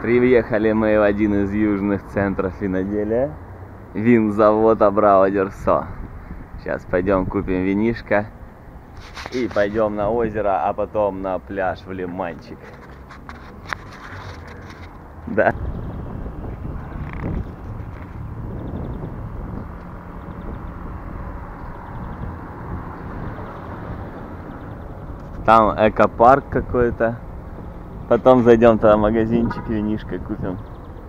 Приехали мы в один из южных центров виноделия. Винзавод Абрау Дюрсо. Сейчас пойдем купим винишко и пойдем на озеро, а потом на пляж в Лиманчик. Да. Там экопарк какой-то. Потом зайдем туда в магазинчик, винишко купим.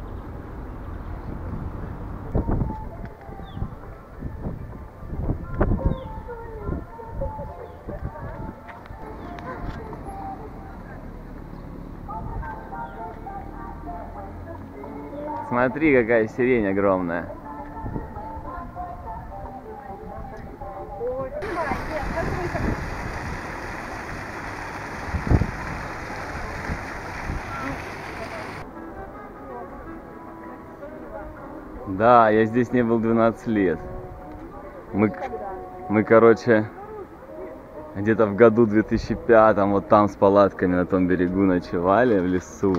Смотри, какая сирень огромная. Да, я здесь не был 12 лет. Мы, короче, где-то в году 2005 вот там с палатками на том берегу ночевали, в лесу.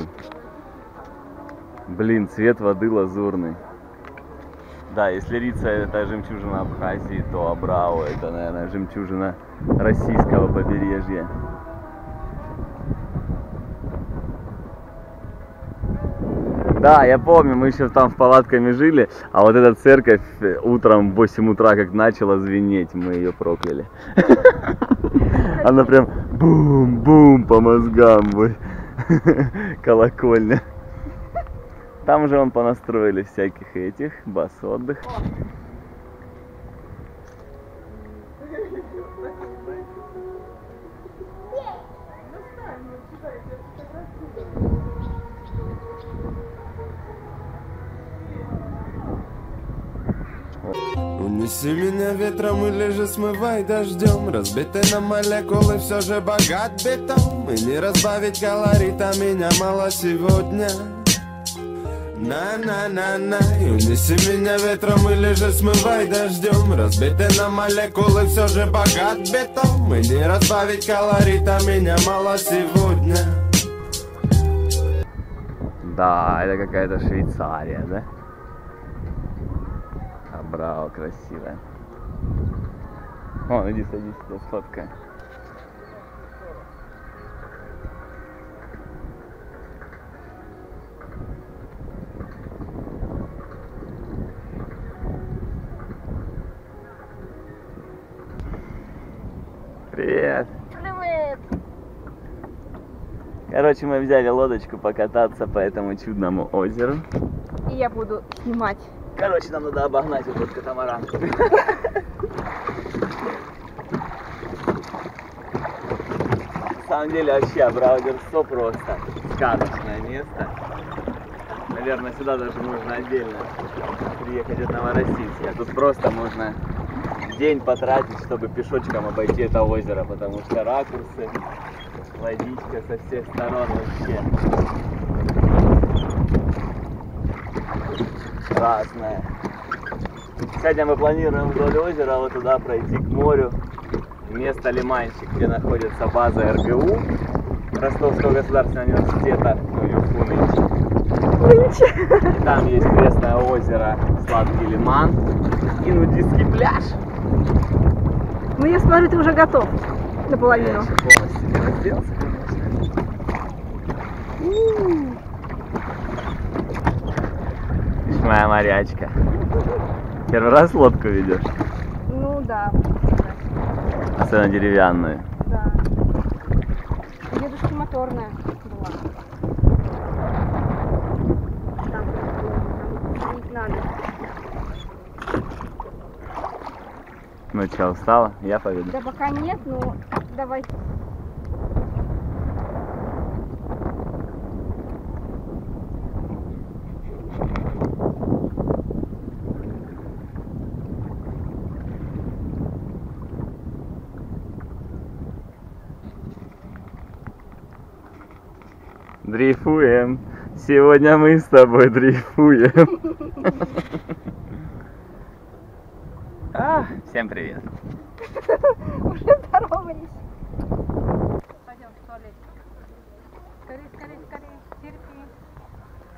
Блин, цвет воды лазурный. Да, если Рица это жемчужина Абхазии, то Абрау это, наверное, жемчужина российского побережья. Да, я помню, мы еще там в палатками жили, а вот эта церковь утром в 8 утра как начала звенеть, мы ее прокляли. Она прям бум-бум по мозгам, колокольня. Там же понастроили всяких этих, бас-отдых. Унеси меня ветром или же смывай дождем. Разбитый на молекулы все же богат бетон. И не разбавить колорита, меня мало сегодня. На-на-на-на. И унеси меня ветром или же смывай дождем. Разбитый на молекулы все же богат бетон. И не разбавить колорита, меня мало сегодня. Да, это какая-то Швейцария, да? Абрау, красивая. О, иди садись, я сфоткаю. Привет! Привет! Короче, мы взяли лодочку покататься по этому чудному озеру. И я буду снимать. Короче, нам надо обогнать вот этот катамаран. На самом деле вообще Абрау Дюрсо просто сказочное место. Наверное, сюда даже можно отдельно приехать от Новороссийска. Тут просто можно день потратить, чтобы пешочком обойти это озеро, потому что ракурсы, водичка со всех сторон вообще разная. Сегодня мы планируем вдоль озера вот туда пройти к морю, место Лиманчик, где находится база РГУ Ростовского государственного университета, ЮФУ нынче. И там есть пресное озеро, Сладкий Лиман и нудистский пляж. Ну я смотрю, ты уже готов наполовину. Я еще полностью не разделся, конечно. Моя морячка. Первый раз лодку ведешь? Ну да. Особенно деревянную. Да. У дедушки моторная была. Там надо. Ну что, устала? Я поведу. Да пока нет, ну давай. Дрейфуем. Сегодня мы с тобой дрейфуем. Всем привет. Уже здоровались. Пойдем в туалет. Скорее, скорее, скорее. Терпи.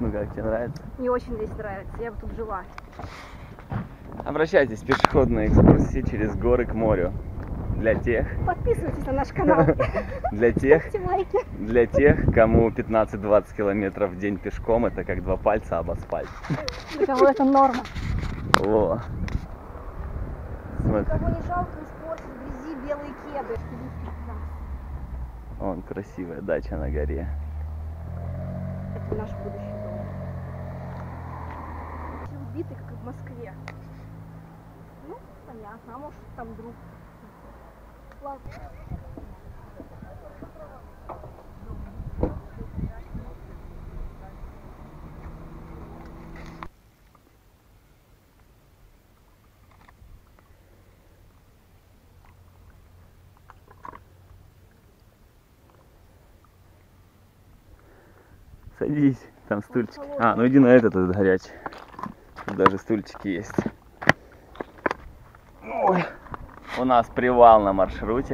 Ну как, тебе нравится? Мне очень здесь нравится, я бы тут жила. Обращайтесь, пешеходные экскурсии через горы к морю. Для тех, Подписывайтесь на наш канал. Ставьте лайки. для тех, кому 15-20 километров в день пешком, это как 2 пальца об асфальт. Для кого это норма. О. Смотри. Кого не жалко испортить в грязи белые кеды. Вон красивая дача на горе. Это наш будущий дом. Все убиты, как и в Москве. Ну, понятно, а может там друг. Ладно. Садись, там стульчики. А, ну иди на этот, тут горячий. Тут даже стульчики есть. Ой. У нас привал на маршруте.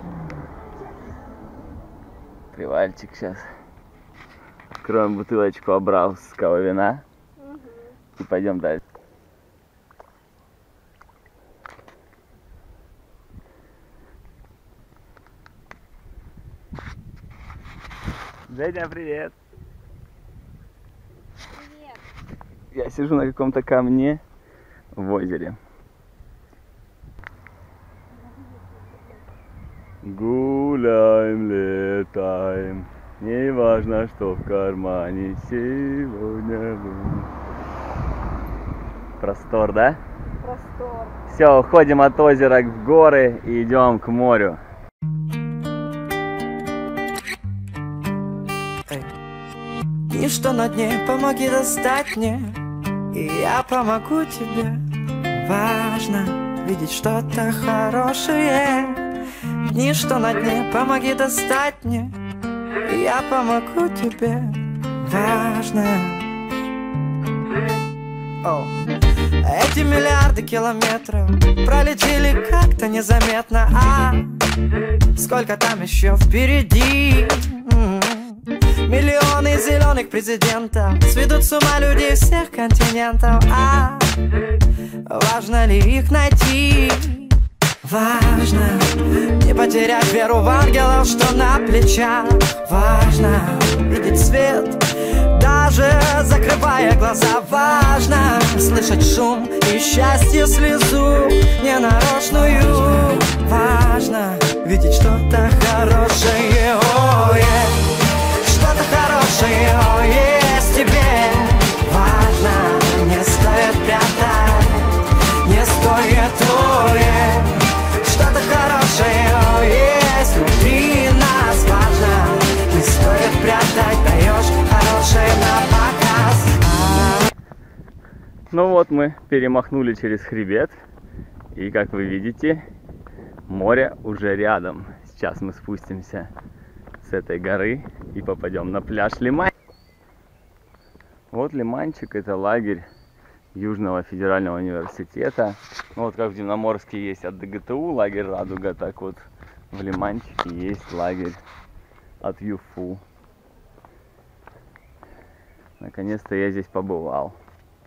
Привальчик сейчас. Откроем бутылочку абраусского вина. И пойдем дальше. Женя, привет! Привет. Я сижу на каком-то камне в озере. Гуляем, летаем, не важно, что в кармане сегодня. Простор, да? Простор. Все, уходим от озера в горы и идем к морю. Ничто на дне, помоги достать мне, и я помогу тебе. Важно видеть что-то хорошее. Ничто на дне, помоги достать мне, и я помогу тебе. Важно. Эти миллиарды километров пролетели как-то незаметно. А сколько там еще впереди? Миллионы зеленых президентов сведут с ума людей всех континентов. А важно ли их найти? Важно не потерять веру в ангелов, что на плечах. Важно видеть свет, даже закрывая глаза. Важно слышать шум и счастье, слезу ненарочную. Важно видеть что-то хорошее. Что-то хорошее есть тебе. Важно, не стоит прятать, не стоит Что-то хорошее есть внутри нас. Важно, не стоит прятать, даешь хорошее на показ. Ну вот мы перемахнули через хребет. И как вы видите, море уже рядом. Сейчас мы спустимся с этой горы и попадем на пляж Лимань. Вот Лиманчик, это лагерь Южного федерального университета. Ну, вот как в Дивноморске есть от ДГТУ лагерь Радуга, так вот в Лиманчике есть лагерь от ЮФУ. Наконец-то я здесь побывал.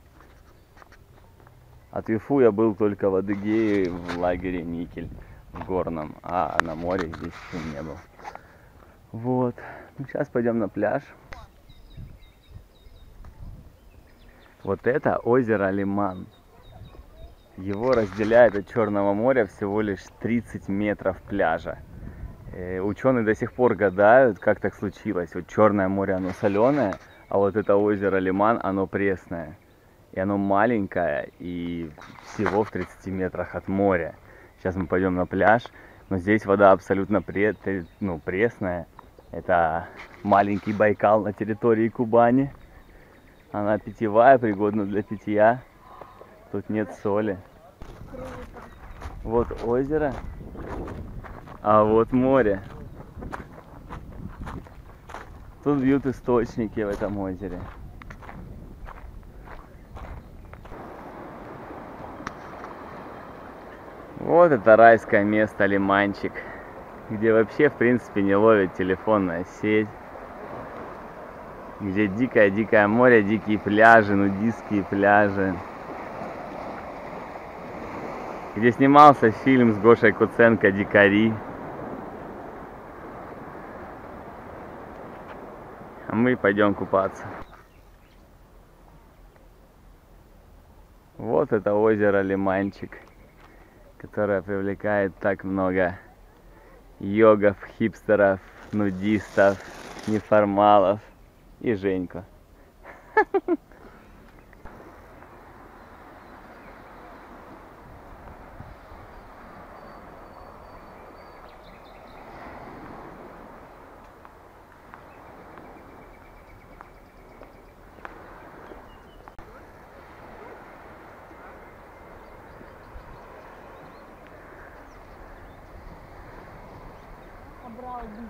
От ЮФУ я был только в Адыгее в лагере Никель, в Горном, а на море здесь еще не был. Вот, ну, сейчас пойдем на пляж. Вот это озеро Лиман. Его разделяет от Черного моря всего лишь 30 метров пляжа. Ученые до сих пор гадают, как так случилось. Вот Черное море, оно соленое, а вот это озеро Лиман, оно пресное. И оно маленькое, и всего в 30 метрах от моря. Сейчас мы пойдем на пляж, но здесь вода абсолютно пресная. Это маленький Байкал на территории Кубани. Она питьевая, пригодна для питья. Тут нет соли. Вот озеро, а вот море. Тут бьют источники в этом озере. Вот это райское место Лиманчик, где вообще в принципе не ловит телефонная сеть. где дикое-дикое море, дикие пляжи, нудистские пляжи. Где снимался фильм с Гошей Куценко «Дикари». А мы пойдем купаться. Вот это озеро Лиманчик, которое привлекает так много йогов, хипстеров, нудистов, неформалов и Женьку. Абрау бич.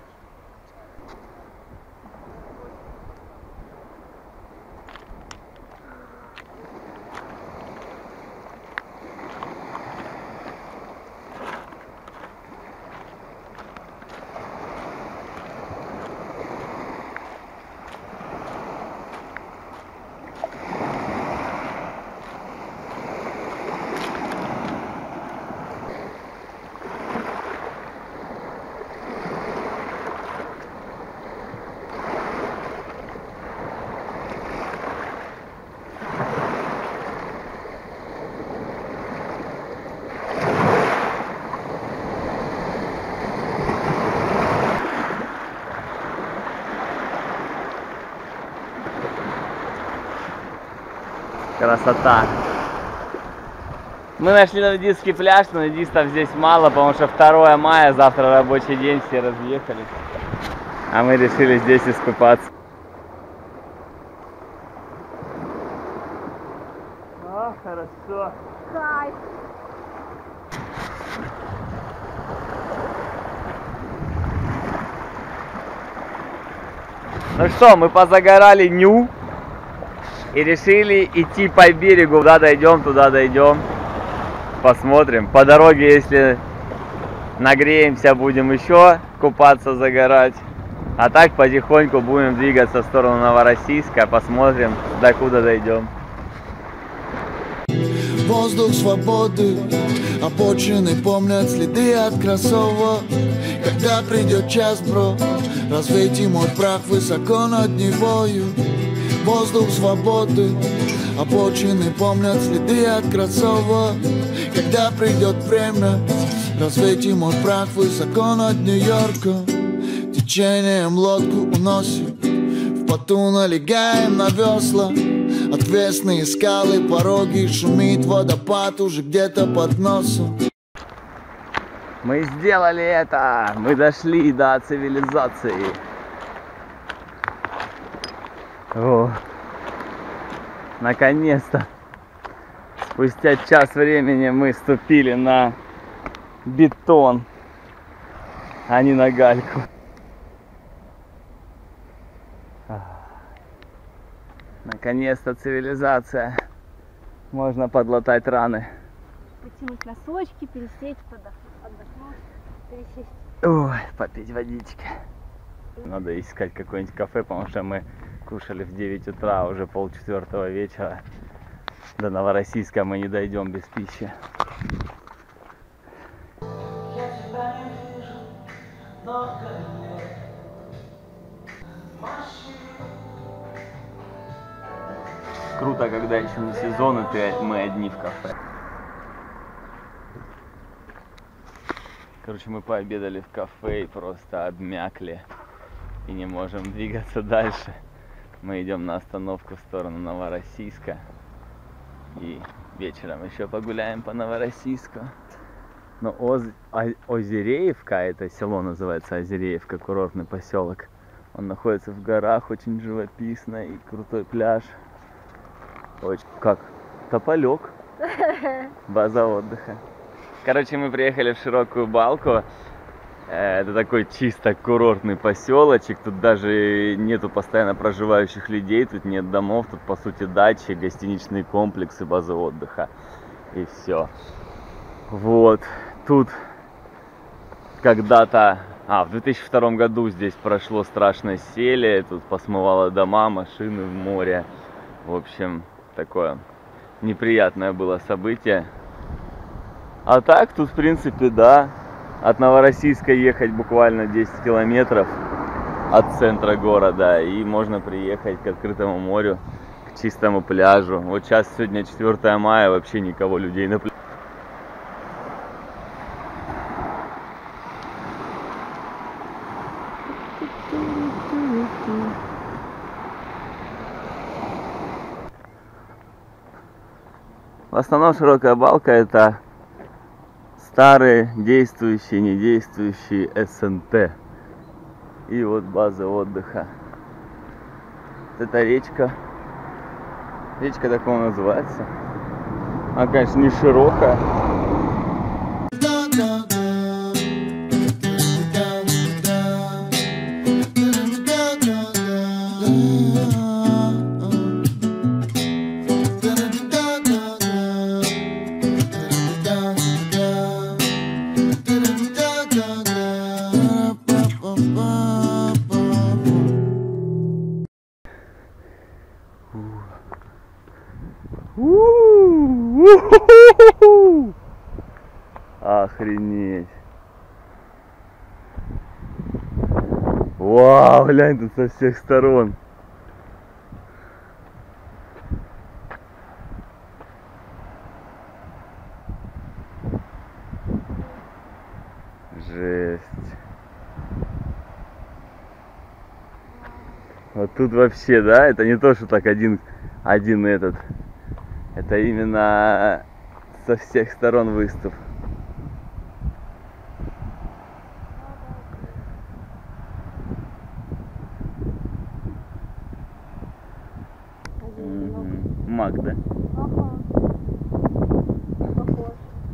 Красота. Мы нашли нудистский пляж, но нудистов здесь мало, потому что 2 мая, завтра рабочий день, все разъехались. А мы решили здесь искупаться. А, хорошо. Кайф. Ну что, мы позагорали ню и решили идти по берегу. Куда дойдем, туда дойдем. Посмотрим. По дороге, если нагреемся, будем еще купаться, загорать. А так потихоньку будем двигаться в сторону Новороссийска. Посмотрим, до куда дойдем. Воздух свободы, обочины помнят следы от кроссовок. Когда придет час, бро, развейте мой прах высоко над Невою. Воздух свободы, обочины помнят следы от кроссовок. Когда придет время, развейте мой прах высоко над Нью-Йорком. Течением лодку уносим, в поту налегаем на весла. Отвесные скалы, пороги, шумит водопад уже где-то под носом. Мы сделали это! Мы дошли до цивилизации. О, наконец-то! Спустя час времени мы ступили на бетон, а не на гальку. Наконец-то цивилизация. Можно подлатать раны. Потянуть носочки, пересесть, отдохнуть, пересесть. Ой, попить водички. Надо искать какое-нибудь кафе, потому что мы кушали в 9 утра, уже 3:30 вечера. До Новороссийска мы не дойдем без пищи. Круто, когда еще не сезон, и мы одни в кафе. Короче, мы пообедали в кафе и просто обмякли. И не можем двигаться дальше. Мы идем на остановку в сторону Новороссийска. И вечером еще погуляем по Новороссийску. Но Озереевка, это село называется Озереевка, курортный поселок. Он находится в горах, очень живописно и крутой пляж. Очень, как? Тополек. База отдыха. Короче, мы приехали в Широкую Балку. Это такой чисто курортный поселочек. Тут даже нету постоянно проживающих людей. Тут нет домов. Тут, по сути, дачи, гостиничные комплексы, базы отдыха. И все. Вот. Тут когда-то В 2002 году здесь прошло страшное селе, тут посмывало дома, машины в море. В общем, такое неприятное было событие. А так, тут в принципе, да, от Новороссийска ехать буквально 10 километров от центра города, и можно приехать к открытому морю, к чистому пляжу. Вот сейчас, сегодня 4 мая, вообще никого, людей на пляже. В основном широкая балка — это старые действующие, недействующие СНТ. И вот база отдыха. Вот эта речка. Речка такого называется. Она, конечно, не широкая. Охренеть. Вау, глянь, тут со всех сторон. Жесть. Вот тут вообще, да, это не то, что так один этот. Это именно со всех сторон выступ. Мак, да? Ага. Похож.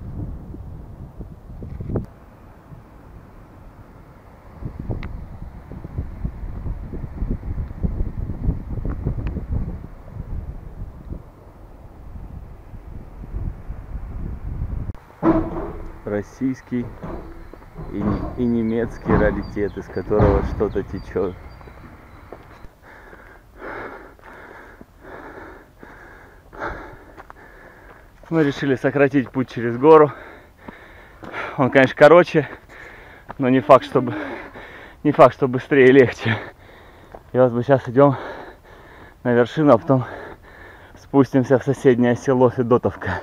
Российский и немецкий раритет, из которого что-то течет. Мы решили сократить путь через гору. Он, конечно, короче, но не факт, что быстрее и легче. И вот мы сейчас идем на вершину, а потом спустимся в соседнее село Федотовка.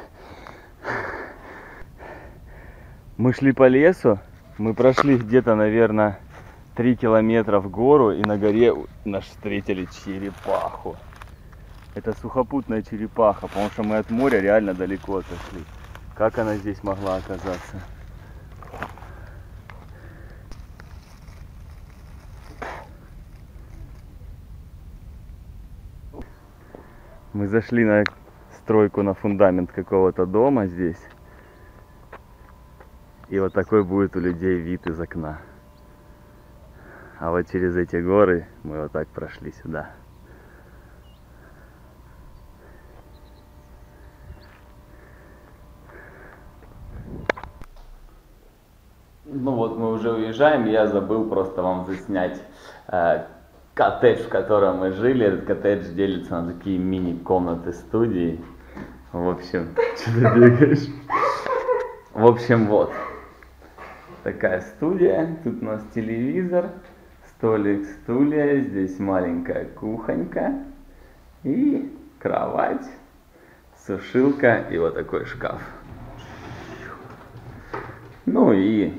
Мы шли по лесу, мы прошли где-то, наверное, 3 километра в гору, и на горе нас встретили черепаху. Это сухопутная черепаха, потому что мы от моря реально далеко отошли. Как она здесь могла оказаться? Мы зашли на стройку, на фундамент какого-то дома здесь. И вот такой будет у людей вид из окна. А вот через эти горы мы вот так прошли сюда. Ну вот мы уже уезжаем, я забыл просто вам заснять коттедж, в котором мы жили. Этот коттедж делится на такие мини-комнаты студии. В общем, что ты бегаешь? В общем, вот. Такая студия. Тут у нас телевизор, столик, стулья. Здесь маленькая кухонька. И кровать, сушилка и вот такой шкаф. Ну и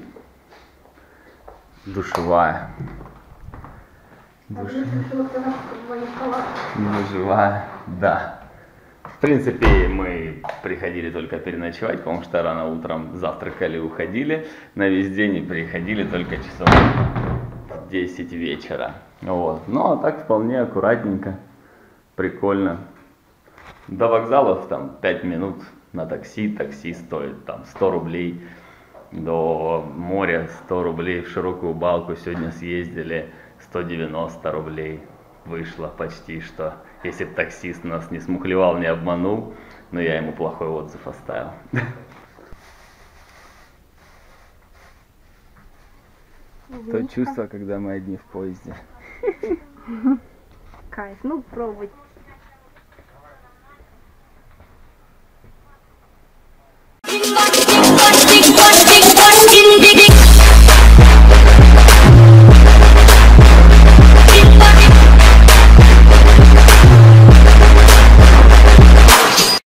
душевая. Душевая, да. В принципе, мы приходили только переночевать, потому что рано утром завтракали, уходили на весь день и приходили только часов в 10 вечера. Вот. Ну, а так вполне аккуратненько, прикольно. До вокзалов там 5 минут на такси, такси стоит там 100 рублей. До моря 100 рублей, в широкую балку сегодня съездили, 190 рублей. Вышло почти что. Если бы таксист нас не смухлевал, не обманул, но я ему плохой отзыв оставил. То чувство, когда мы одни в поезде. Кайф. Ну, пробовать